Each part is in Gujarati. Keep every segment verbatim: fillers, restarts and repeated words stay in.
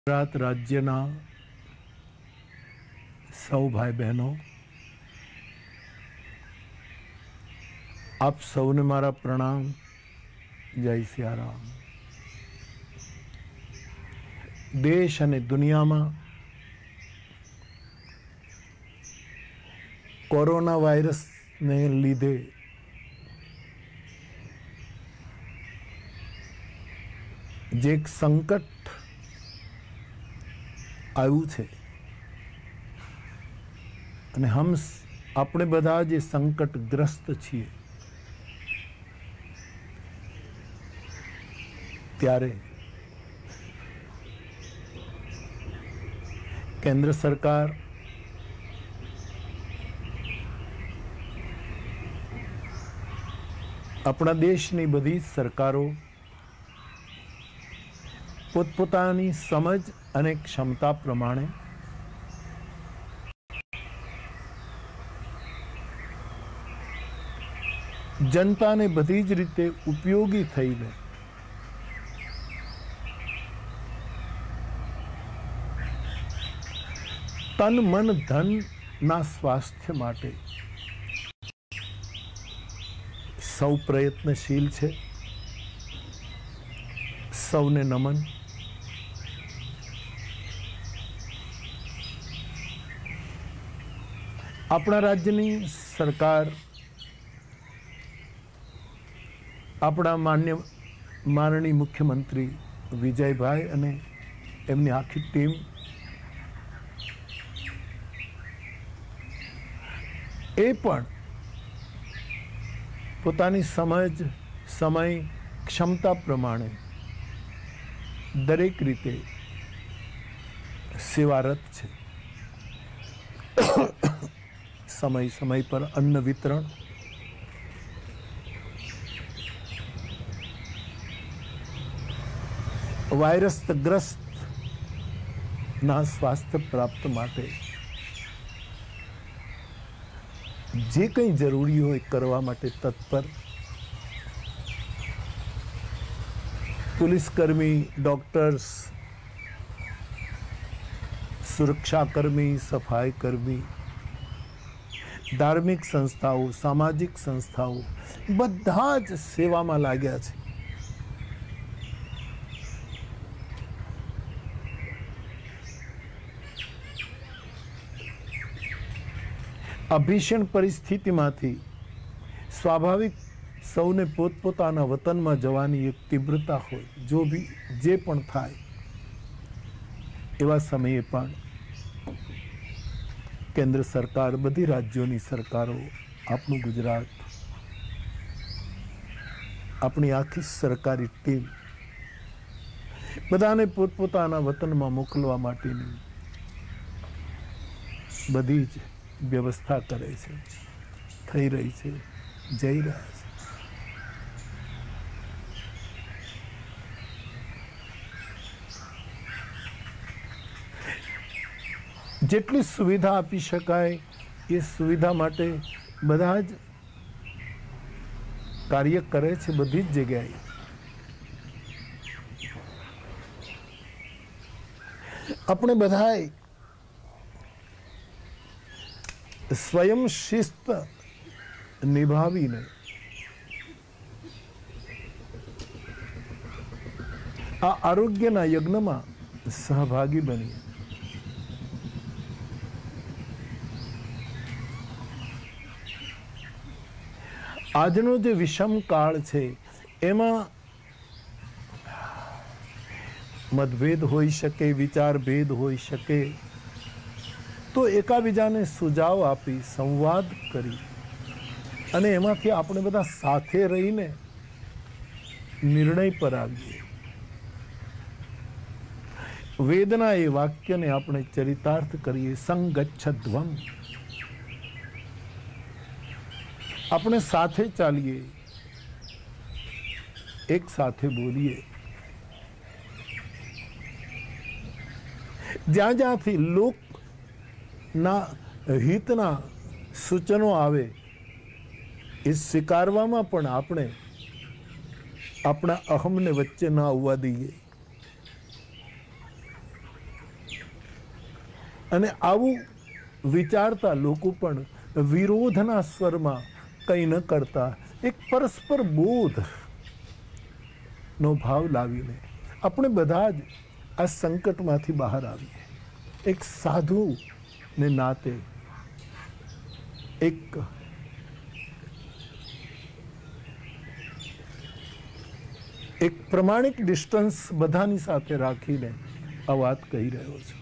ગુજરાત રાજ્યના સૌ ભાઈ બહેનો, આપ સૌને મારા પ્રણામ. જય સિયારામ. દેશ અને દુનિયામાં કોરોના વાયરસને લીધે જે એક સંકટ આવ્યું છે અને હમ આપણે બધા જે સંકટગ્રસ્ત છીએ, ત્યારે કેન્દ્ર સરકાર આપણા દેશની બધી સરકારો પોતપોતાની સમજ અને ક્ષમતા પ્રમાણે જનતાને બધી જ રીતે ઉપયોગી થઈને તન મન ધનના સ્વાસ્થ્ય માટે સૌ પ્રયત્નશીલ છે. સૌને નમન. આપણા રાજ્યની સરકાર, આપણા માન્ય માનનીય મુખ્યમંત્રી વિજયભાઈ અને એમની આખી ટીમ એ પણ પોતાની સમજ, સમય, ક્ષમતા પ્રમાણે દરેક રીતે સેવારત છે. સમય સમય પર અન્ન વિતરણ, વાયરસગ્રસ્ત ના સ્વાસ્થ્ય પ્રાપ્ત માટે જે કંઈ જરૂરી હોય કરવા માટે તત્પર. પુલિસકર્મી, ડોક્ટર્સ, સુરક્ષાકર્મી, સફાઈ કર્મી, ધાર્મિક સંસ્થાઓ, સામાજિક સંસ્થાઓ બધા જ સેવામાં લાગ્યા છે. આ ભીષણ પરિસ્થિતિમાંથી સ્વાભાવિક સૌને પોતપોતાના વતનમાં જવાની એક તીવ્રતા હોય, જો બી જે પણ થાય એવા સમયે પણ કેન્દ્ર સરકાર, બધી રાજ્યોની સરકારો, આપણું ગુજરાત, આપણી આખી સરકારી ટીમ બધાને પોતપોતાના વતનમાં મોકલવા માટેની બધી જ વ્યવસ્થા કરે છે, થઈ રહી છે, જઈ રહ્યા છે. જેટલી સુવિધા આપી શકાય એ સુવિધા માટે બધા જ કાર્ય કરે છે. બધી જ જગ્યાએ આપણે બધાએ સ્વયં શિસ્ત નિભાવીને આ આરોગ્યના યજ્ઞમાં સહભાગી બનીએ. આજનો જે વિષમ કાળ છે એમાં મતભેદ હોઈ શકે, વિચાર ભેદ હોઈ શકે, તો એકાબીજાને સુઝાવ આપી, સંવાદ કરી અને એમાંથી આપણે બધા સાથે રહીને નિર્ણય પર આવીએ. વેદના એ વાક્યને આપણે ચરિતાર્થ કરીએ. સંગચ્છધ્વમ, આપણે સાથે ચાલીએ, એક સાથે બોલીએ. જ્યાં જ્યાંથી લોકના હિતના સૂચનો આવે એ સ્વીકારવામાં પણ આપણે આપણા અહમને વચ્ચે ના આવવા દઈએ. અને આવું વિચારતા લોકો પણ વિરોધના સ્વરમાં કંઈ ન કરતા એક પરસ્પર બોધ નો ભાવ લાવીને આપણે બધા જ આ સંકટમાંથી બહાર આવીએ. એક સાધુ ને નાતે એક એક પ્રમાણિક ડિસ્ટન્સ બધાની સાથે રાખીને આ વાત કહી રહ્યો છું.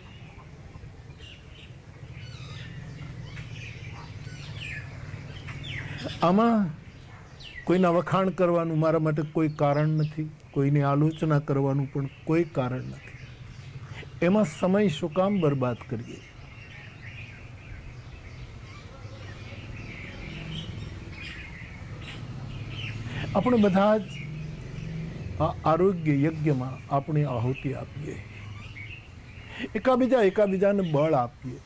આમાં કોઈના વખાણ કરવાનું મારા માટે કોઈ કારણ નથી, કોઈની આલોચના કરવાનું પણ કોઈ કારણ નથી. એમાં સમય શું કામ બરબાદ કરીએ? આપણે બધા જ આ આરોગ્ય યજ્ઞમાં આપણી આહુતિ આપીએ, એકાબીજા એકાબીજાને બળ આપીએ.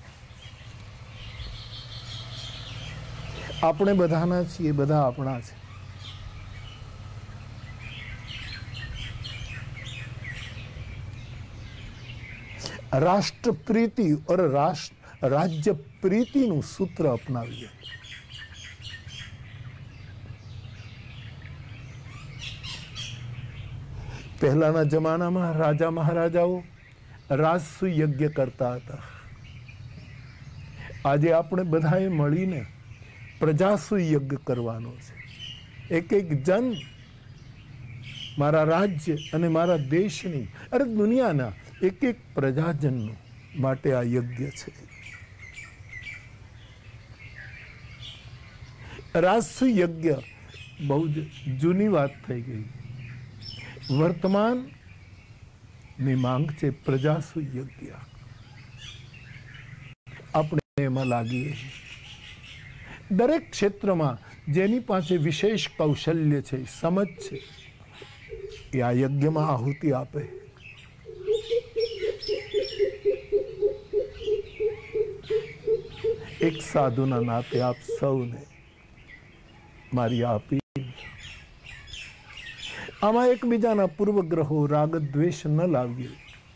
આપણે બધાના છીએ, બધા આપણા છે. રાષ્ટ્ર પ્રીતિ और राष्ट्र राज्य प्रीतिનું સૂત્ર અપનાવીએ. પહેલાના જમાનામાં રાજા મહારાજાઓ રાજસુ યજ્ઞ કરતા હતા. આજે આપણે બધાએ મળીને પ્રજાસુ યજ્ઞ કરવાનો છે. એક એક જન મારા રાજ્ય અને મારા દેશની, અરે દુનિયાના એક એક પ્રજાજન માટે આ યજ્ઞ છે. રાજસુ યજ્ઞ બહુ જ જૂની વાત થઈ ગઈ. વર્તમાન ની માંગ છે પ્રજાસુ યજ્ઞ. આપણે એમાં લાગીએ. દરેક ક્ષેત્રમાં જેની પાસે વિશેષ કૌશલ્ય છે, સમજ છે, એ આ યજ્ઞમાં આહુતિ આપે. એક સાધુના નાતે આપ સૌને મારી આપી. આમાં એકબીજાના પૂર્વગ્રહો, રાગ દ્વેષ ન લાવીએ.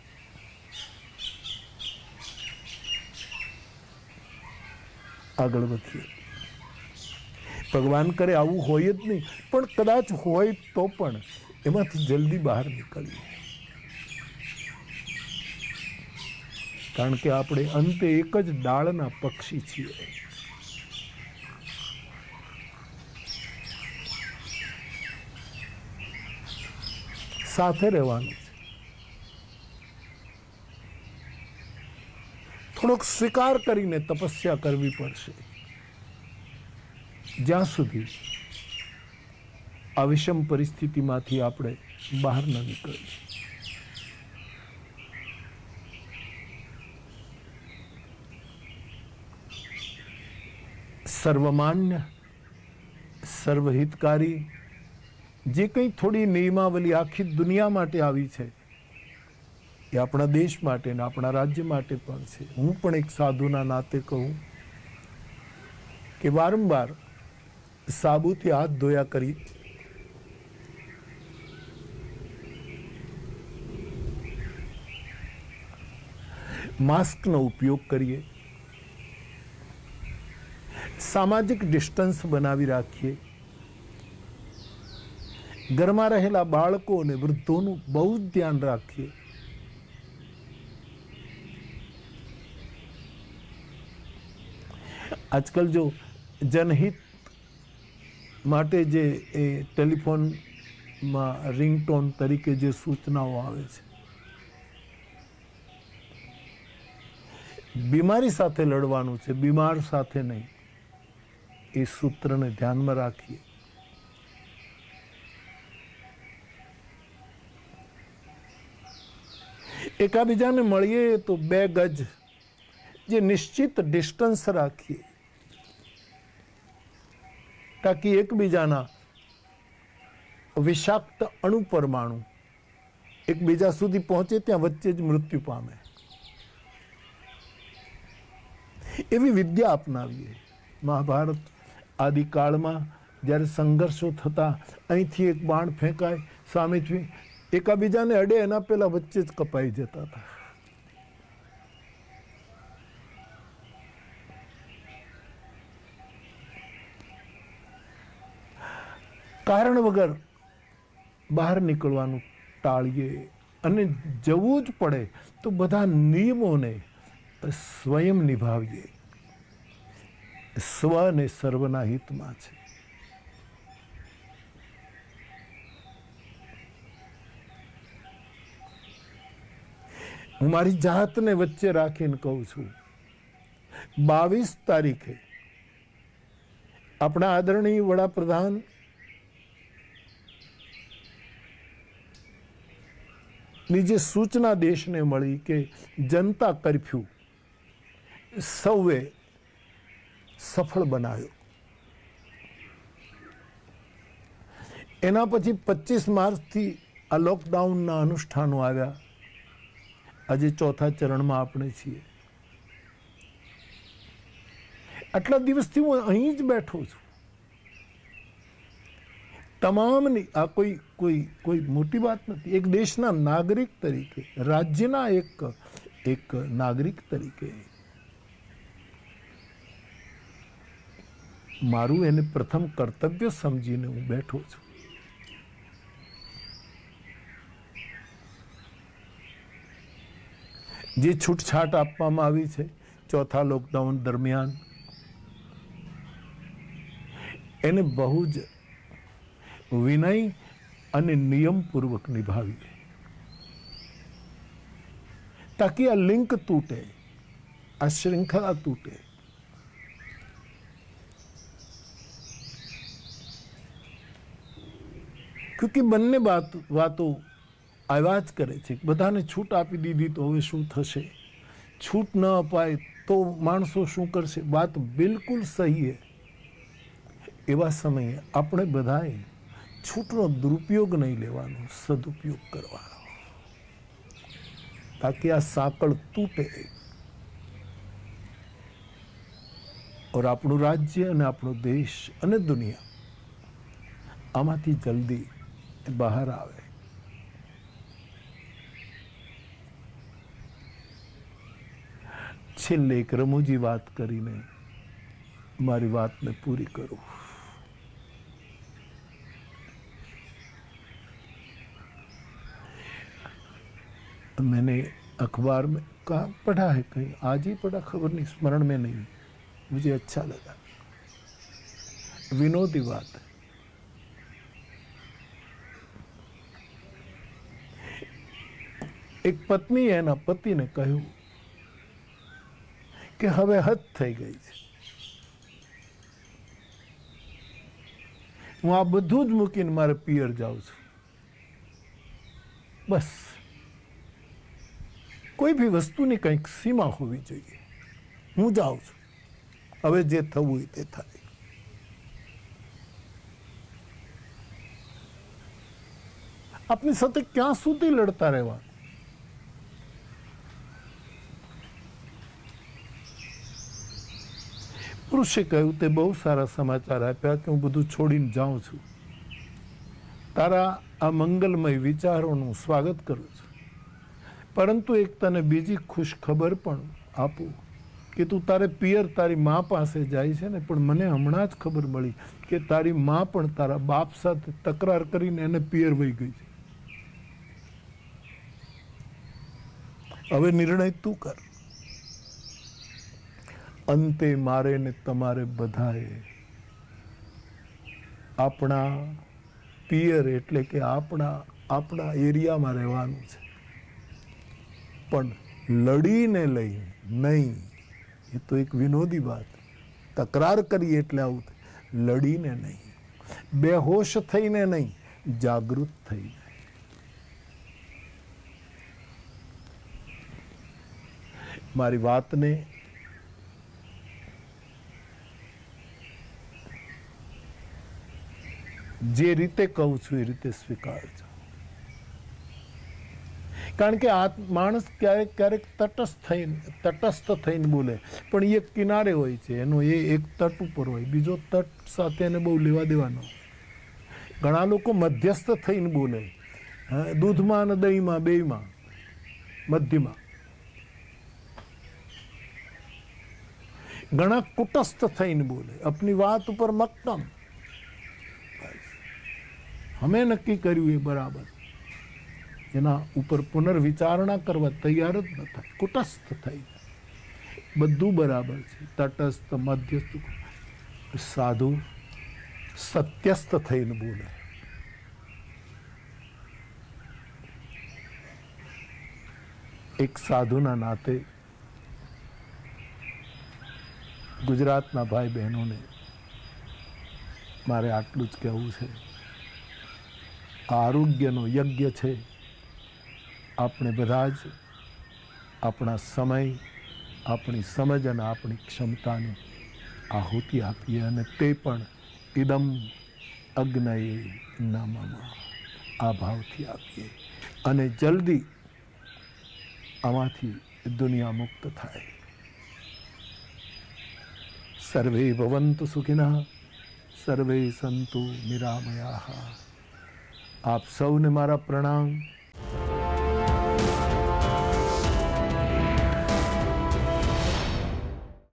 આગળ વધીએ. ભગવાન કરે આવું હોય જ નહીં, પણ કદાચ હોય તો પણ એમાંથી જલ્દી બહાર નીકળીએ. કારણ કે આપણે અંતે એક જ ડાળના પક્ષી છીએ. સાથે રહેવાનું છે. થોડોક સ્વીકાર કરીને તપસ્યા કરવી પડશે, જ્યાં સુધી આ વિષમ પરિસ્થિતિમાંથી આપણે બહાર ન નીકળીએ. સર્વમાન્ય, સર્વહિતકારી જે કંઈ થોડી નિયમાવલી આખી દુનિયા માટે આવી છે, એ આપણા દેશ માટે ને આપણા રાજ્ય માટે પણ છે. હું પણ એક સાધુના નાતે કહું કે વારંવાર સાબુથી હાથ ધોયા કરી, માસ્કનો ઉપયોગ કરીએ, સામાજિક ડિસ્ટન્સ બનાવી રાખીએ. ઘરમાં રહેલા બાળકો અને વૃદ્ધોનું બહુ જ ધ્યાન રાખીએ. આજકાલ જો જનહિત માટે જે એ ટેલિફોનમાં રિંગટોન તરીકે જે સૂચનાઓ આવે છે, બીમારી સાથે લડવાનું છે, બીમાર સાથે નહીં. એ સૂત્રને ધ્યાનમાં રાખીએ. એકાબીજાને મળીએ તો બે ગજ જે નિશ્ચિત ડિસ્ટન્સ રાખીએ, તાકી એકબીજાના વિષાક્ત અણુ પરમાણુ એકબીજા સુધી પહોંચે ત્યાં વચ્ચે જ મૃત્યુ પામે. એવી વિદ્યા અપનાવીએ. મહાભારત આદિકાળમાં જ્યારે સંઘર્ષો થતા, અહીંથી એક બાણ ફેંકાય, સામેથી એકાબીજાને અડે, એના પહેલા વચ્ચે જ કપાઈ જતા હતા. કારણ વગર બહાર નીકળવાનું ટાળીએ અને જવું જ પડે તો બધા નિયમોને સ્વયં નિભાવીએ. સ્વ અને સર્વના હિતમાં છે. હું મારી જાતને વચ્ચે રાખીને કહું છું, બાવીસ તારીખે આપણા આદરણીય વડાપ્રધાન ની જે સૂચના દેશને મળી કે જનતા કર્ફ્યુ સૌએ સફળ બનાવ્યો. એના પછી પચીસ માર્ચથી આ લોકડાઉનના અનુષ્ઠાનો આવ્યા. આજે ચોથા ચરણમાં આપણે છીએ. આટલા દિવસથી હું અહીં જ બેઠો છું. તમામની આ કોઈ કોઈ કોઈ મોટી વાત નથી. એક દેશના નાગરિક તરીકે, રાજ્યના એક એક નાગરિક તરીકે મારું એને પ્રથમ કર્તવ્ય સમજીને હું બેઠો છું. જે છૂટછાટ આપવામાં આવી છે ચોથા લોકડાઉન દરમિયાન, એને બહુ જ વિનય અને નિયમપૂર્વક નિભાવીએ, તાકી આ લિંક તૂટે, આ શ્રૃંખલા તૂટે. ક્યોંકि બંને બાત વાતો આવ્યા જ કરે છે. બધાને છૂટ આપી દીધી તો હવે શું થશે, છૂટ ન અપાય તો માણસો શું કરશે. વાત બિલકુલ સહી છે. એવા સમયે આપણે બધાએ છૂટનો દુરુપયોગ નહીં લેવાનો, સદુપયોગ કરવાનો, તાકી આ સાંકળ તૂટે और આપણું રાજ્ય અને આપણો દેશ અને દુનિયા આમાંથી જલ્દી બહાર આવે. છેલ્લે એક રમૂજી વાત કરીને મારી बातને પૂરી કરું. मैंने अखबार में कहा पढ़ा है, कहीं आज ही पढ़ा, खबर नहीं, स्मरण में नहीं, मुझे अच्छा लगा. विनोदी बात है. एक पत्नी एना पति ने कह્યું કે હવે હદ થઈ ગઈ છે, હું આ બધું જ મૂકીને મારે પિયર જાઉં છું. બસ કોઈ બી વસ્તુની કંઈક સીમા હોવી જોઈએ. હું જાઉં છું, હવે જે થવું હોય તે થાય. આપની સાથે ક્યાં સુધી લડતા રહેવા? પુરુષે કહ્યું તે બહુ સારા સમાચાર આપ્યા કે હું બધું છોડીને જાઉં છું. તારા આ મંગલમય વિચારોનું સ્વાગત કરું છું, પરંતુ એક તને બીજી ખુશ ખબર પણ આપું કે તું તારે પિયર તારી મા પાસે જાય છે ને, પણ મને હમણાં જ ખબર મળી કે તારી મા પણ તારા બાપ સાથે તકરાર કરીને એને પિયર વહી ગઈ છે. હવે નિર્ણય તું કર. અંતે મારે ને તમારે બધાએ આપણા પિયર એટલે કે આપણા આપણા એરિયામાં રહેવાનું છે, પણ લડીને લઈ નહીં. એ તો એક વિનોદી વાત. તકરાર કરી એટલે આવું, લડીને નહીં, બેહોશ થઈને નહીં, જાગૃત થઈને. મારી વાતને જે રીતે કહું છું એ રીતે સ્વીકારજો. કારણ કે આ માણસ ક્યારેક ક્યારેક તટસ્થ થઈને તટસ્થ થઈને બોલે, પણ એ કિનારે હોય છે, એનો એ એક તટ ઉપર હોય, બીજો તટ સાથે એને બહુ લેવા દેવાનો. ઘણા લોકો મધ્યસ્થ થઈને બોલે, દૂધમાં અને દહીંમાં બેયમાં મધ્યમાં. ઘણા કુટસ્થ થઈને બોલે, अपनी વાત ઉપર મક્કમ. અમે નક્કી કર્યું એ બરાબર, એના ઉપર પુનર્વિચારણા કરવા તૈયાર જ ન થાય, કુટસ્થ થઈ જાય. બધું બરાબર છે, તટસ્થ મધ્યસ્થ. સાધુ સત્યસ્થ થઈને બોલે. એક સાધુના નાતે ગુજરાતના ભાઈ બહેનોને મારે આટલું જ કહેવું છે. આરોગ્યનો યજ્ઞ છે. આપણે બધા જ આપણા સમય, આપણી સમજ અને આપણી ક્ષમતાની આહુતિ આપીએ, અને તે પણ ઇદમ અગ્નયે નમઃ આ ભાવથી આપીએ, અને જલ્દી આમાંથી દુનિયા મુક્ત થાય. સર્વે ભવન્તુ સુખિનઃ, સર્વે સંતુ નિરામયાઃ. આપ સૌને મારા પ્રણામ.